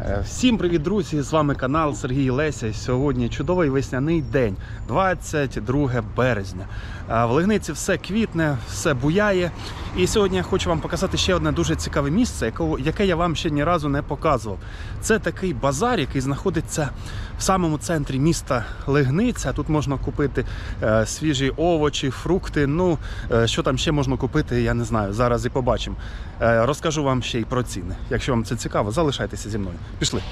Всім привіт, друзі! З вами канал Сергій Леся. Сьогодні чудовий весняний день, 22 березня. В Лигниці все квітне, все буяє. І сьогодні я хочу вам показати ще одне дуже цікаве місце, яке я вам ще ні разу не показував. Це такий базар, який знаходиться в самому центрі міста Лигниця. Тут можна купити свіжі овочі, фрукти. Ну, що там ще можна купити, я не знаю. Зараз і побачимо. Розкажу вам ще й про ціни. Якщо вам це цікаво, залишайтеся зі мною. Пішли.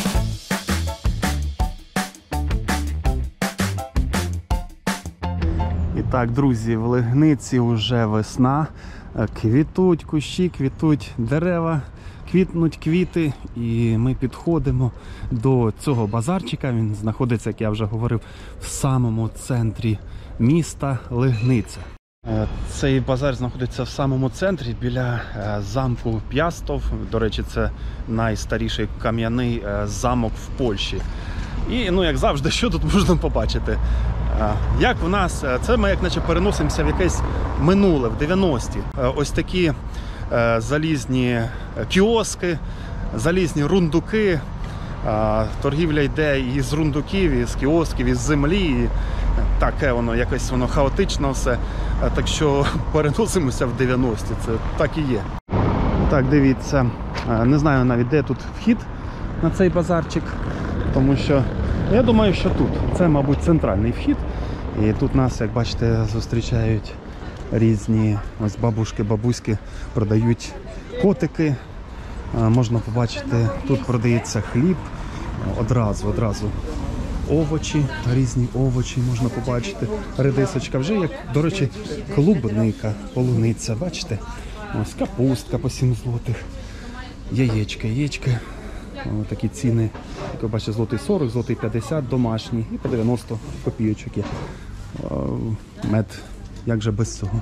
І так, друзі, в Лигниці вже весна. Квітуть кущі, квітуть дерева, квітнуть квіти. І ми підходимо до цього базарчика. Він знаходиться, як я вже говорив, в самому центрі міста Лигниця. Цей базар знаходиться в самому центрі, біля замку П'ястов. До речі, це найстаріший кам'яний замок в Польщі. І, ну, як завжди, що тут можна побачити? Як в нас, це ми як наче переносимося в якесь минуле, в 90-ті. Ось такі залізні кіоски, залізні рундуки. Торгівля йде із рундуків, із кіосків, із землі. Таке воно, якось воно хаотично все. Так що переносимося в 90-ті, це так і є. Так, дивіться, не знаю навіть де тут вхід на цей базарчик, тому що я думаю, що тут. Це, мабуть, центральний вхід. І тут нас, як бачите, зустрічають різні ось бабушки, бабуськи, продають котики. Можна побачити, тут продається хліб, одразу овочі, різні овочі можна побачити. Редисочка вже, як, до речі, клубника, полуниця, бачите? Ось капустка по 7 злотих, яєчки. Ось такі ціни, як ви бачите, злотий 40, злотий 50, домашні і по 90 копійочок є. Мед, як же без цього.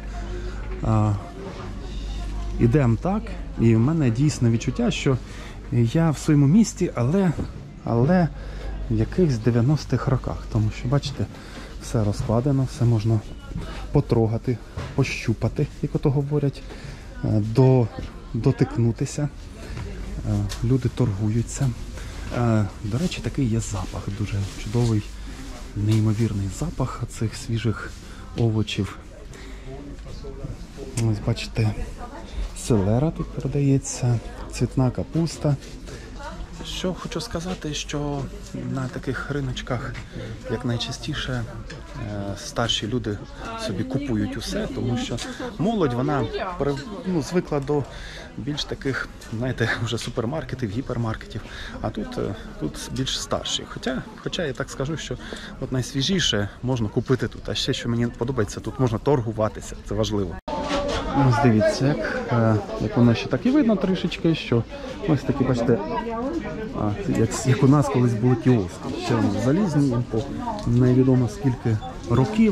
Ідемо так, і в мене дійсно відчуття, що я в своєму місті, але в якихось 90-х роках. Тому що, бачите, все розкладено, все можна потрогати, пощупати, як ото говорять, дотикнутися. Люди торгуються. До речі, такий є запах, дуже чудовий, неймовірний запах цих свіжих овочів. Ось бачите, селера тут продається, цвітна капуста. Що хочу сказати, що на таких риночках як найчастіше старші люди собі купують усе, тому що молодь, вона звикла до більш таких, знаєте, вже супермаркетів, гіпермаркетів, а тут більш старші. Хоча я так скажу, що от найсвіжіше можна купити тут, а ще, що мені подобається, тут можна торгуватися, це важливо. Ось дивіться, як воно ще так і видно трішечки, що ось такі, бачите, як у нас колись були кіоски. Ще вони залізні, їм по невідомо скільки років.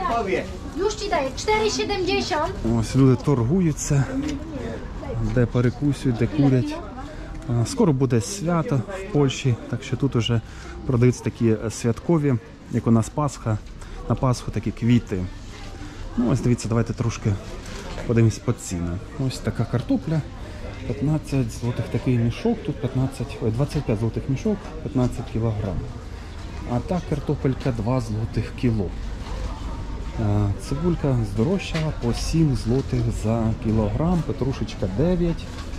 Ось люди торгуються, де перекусують, де курять. Скоро буде свято в Польщі, так що тут вже продаються такі святкові, як у нас Пасха, на Пасху такі квіти. Ну ось дивіться, давайте трошки подивимось по ціни. Ось така картопля, 15 злотих такий мішок, тут 25 злотих мішок, 15 кілограм. А та картопелька 2 злотих кіло. Цибулька здорожчала по 7 злотих за кілограм, петрушечка 9.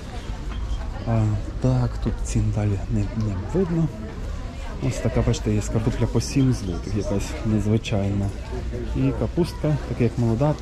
Так, тут цін далі не видно. Ось така, бачите, є картопля по 7 злотих, якась незвичайна. І капустка, така як молода,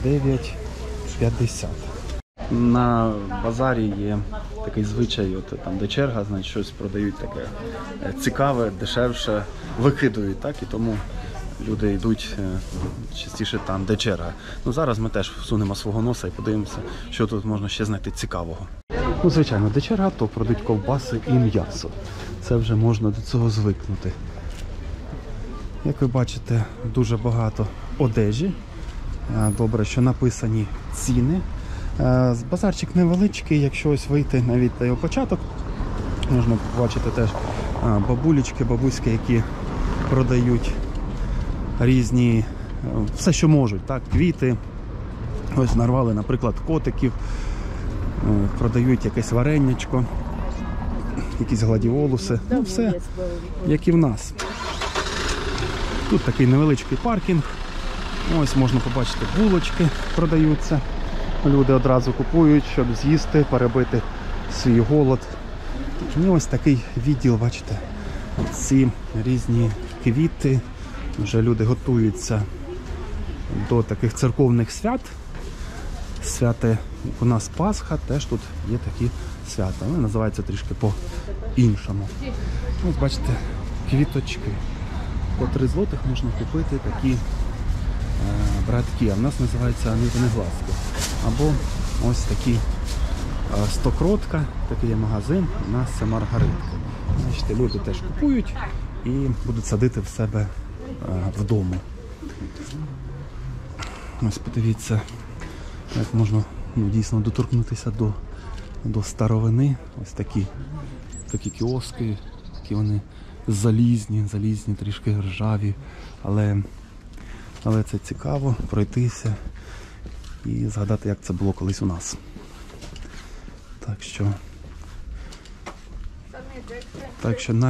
9,50. На базарі є такий звичай, от там де черга, значить щось продають таке цікаве, дешевше, викидують, так, і тому люди йдуть частіше там, де черга. Ну зараз ми теж всунемо свого носа і подивимося, що тут можна ще знайти цікавого. Ну, звичайно, де черга, то продають ковбаси і м'ясо. Це вже можна до цього звикнути. Як ви бачите, дуже багато одежі. Добре, що написані ціни. Базарчик невеличкий, якщо ось вийти навіть на його початок, можна побачити теж бабулечки, бабуськи, які продають різні, все що можуть, так, квіти. Ось нарвали, наприклад, котиків, продають якесь вареннячко. якісь гладіолуси. Ну, все, як і в нас. Тут такий невеличкий паркінг. Ось можна побачити, булочки продаються. Люди одразу купують, щоб з'їсти, перебити свій голод. І ось такий відділ, бачите, ці різні квіти. Вже люди готуються до таких церковних свят. Святе у нас Пасха, теж тут є такі свята. Вони називаються трішки по-іншому. Ось бачите, квіточки. По 3 злотих можна купити такі братки. А в нас називаються нитонегласки. Або ось такі стокротка, такий є магазин, у нас це маргаритки. Бачите, люди теж купують і будуть садити в себе вдома. Ось подивіться, як можна дійсно доторкнутися до старовини. Ось такі кіоски, які вони залізні, трішки ржаві, але це цікаво пройтися і згадати, як це було колись у нас. Так що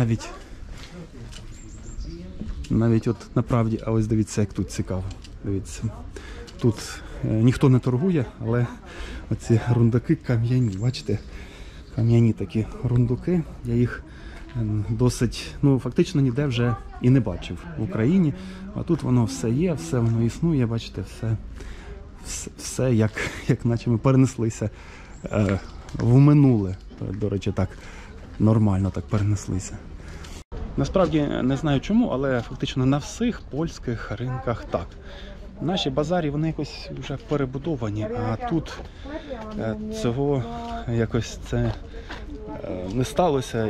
навіть от направді, а ось дивіться, як тут цікаво. Дивіться, тут ніхто не торгує, але оці рундуки кам'яні, бачите? Кам'яні такі рундуки, я їх досить, фактично ніде вже і не бачив в Україні, а тут воно все є, все воно існує, бачите, все як наче ми перенеслися в минуле, до речі, так нормально так перенеслися. Насправді не знаю чому, але фактично на всіх польських ринках так. Наші базарі, вони якось вже перебудовані, а тут цього якось це не сталося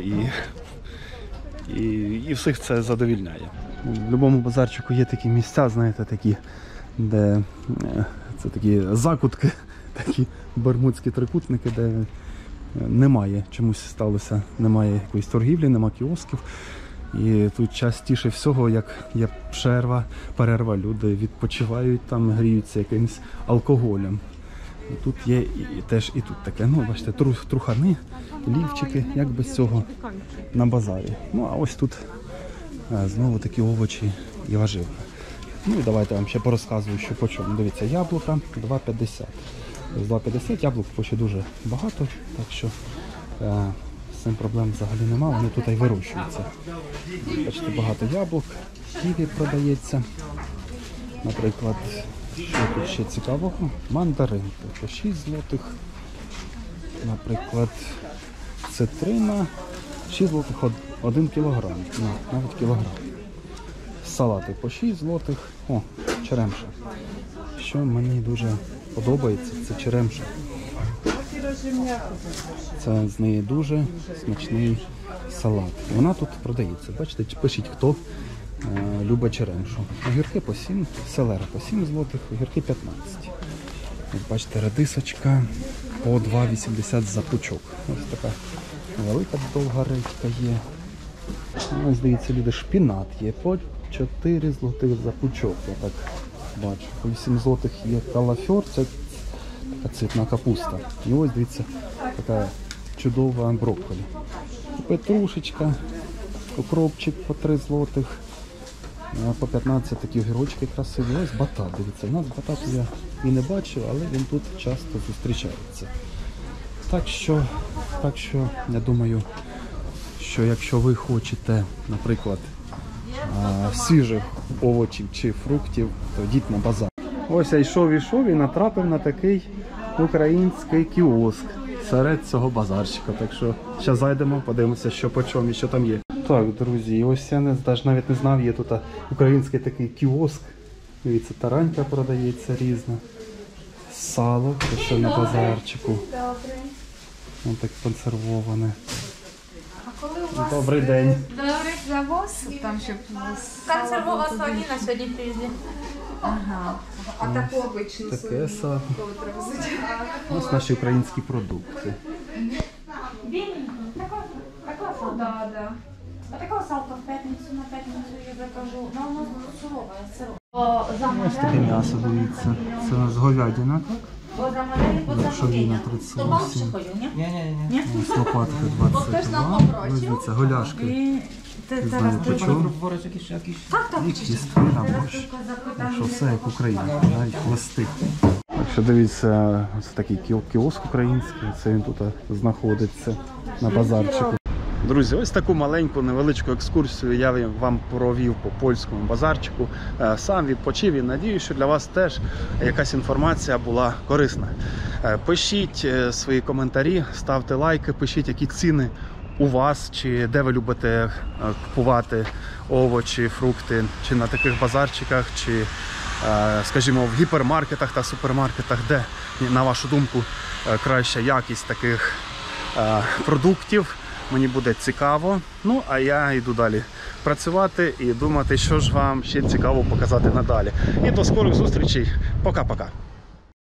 і всіх це задовільняє. В будь-якому базарчику є такі місця, знаєте, такі, де це такі закутки, такі бермудські трикутники, де немає, чомусь сталося, немає якоїсь торгівлі, немає кіосків. І тут частіше всього, як є перерва, люди відпочивають там, гріються якимось алкоголем. І тут є теж і тут таке, бачите, трухани, лівчики, як без цього на базарі. А ось тут знову такі овочі і важивки. І давайте я вам ще порозказую, що по чому. Дивіться, яблука 2,50. З 2,50 яблук ще дуже багато, так що з цим проблем взагалі немає, вони тут і вирощуються. Бачите, багато яблук, ківі продається. Наприклад, що тут ще цікавого? Мандаринки по 6 злотих. Наприклад, цитрина 6 злотих 1 кілограм, навіть кілограм. Салати по 6 злотих. О, черемша. Що мені дуже подобається, це черемша. Це з неї дуже смачний салат. Вона тут продається. Бачите, пишіть, хто любить черемшу. Огірки по 7, селера по 7 злотих, огірки 15. От бачите, редисочка по 2,80 за пучок. Ось така велика довга редька є. Ось, дивіться, люди, шпінат є по 4 злотих за пучок. Я так бачу. По 8 злотих є калафьор, це така цвітна капуста. І ось, дивіться, така чудова брокколі. Петрушечка, укропчик по 3 злотих, по 15 такі огірочки красиві. Ось батат, дивіться, у нас батату я і не бачив, але він тут часто зустрічається. Так що я думаю, що якщо ви хочете, наприклад, свіжих овочів чи фруктів, то йдіть на базар. Ось я йшов і натрапив на такий український кіоск серед цього базарчика. Так що зараз зайдемо, подивимося, що по чому і що там є. Так, друзі, ось я навіть не знав, є тут український такий кіоск. Дивіться, таранька продається різна. Сало, що на базарчику. Ось так консервоване. Добрий день. Добрий завоз, там щоб Консервова солонина сьогодні привезли. Ага. А таку обичну Таке сало. Ось наші українські продукти. Да. А такого салка в п'ятницю, на п'ятницю я закажу. Но воно сурове, сироп. Ось таке м'ясо, дивіться. Це у нас говядина, так? Poza modeli, poza Шовіна modeli. To pan 38, przychodził, nie? Nie. лопатки 22, різниця, голяшки. I ty Не teraz знаю по tylko... чому. Worek jakiś. Tak, tak, Кістки, teraz або tylko zapytam, що ile все to як в Україні, kosztuje. навіть хвости. Так що дивіться, це такий кіоск український, це він тут знаходиться на базарчику. Друзі, ось таку маленьку невеличку екскурсію я вам провів по польському базарчику. Сам відпочив і надію, що для вас теж якась інформація була корисна. Пишіть свої коментарі, ставте лайки, пишіть, які ціни у вас, чи де ви любите купувати овочі, фрукти, чи на таких базарчиках, чи, скажімо, в гіпермаркетах та супермаркетах, де, на вашу думку, краща якість таких продуктів. Мені буде цікаво. Ну, а я йду далі працювати і думати, що ж вам ще цікаво показати надалі. І до скорих зустрічей. Пока-пока.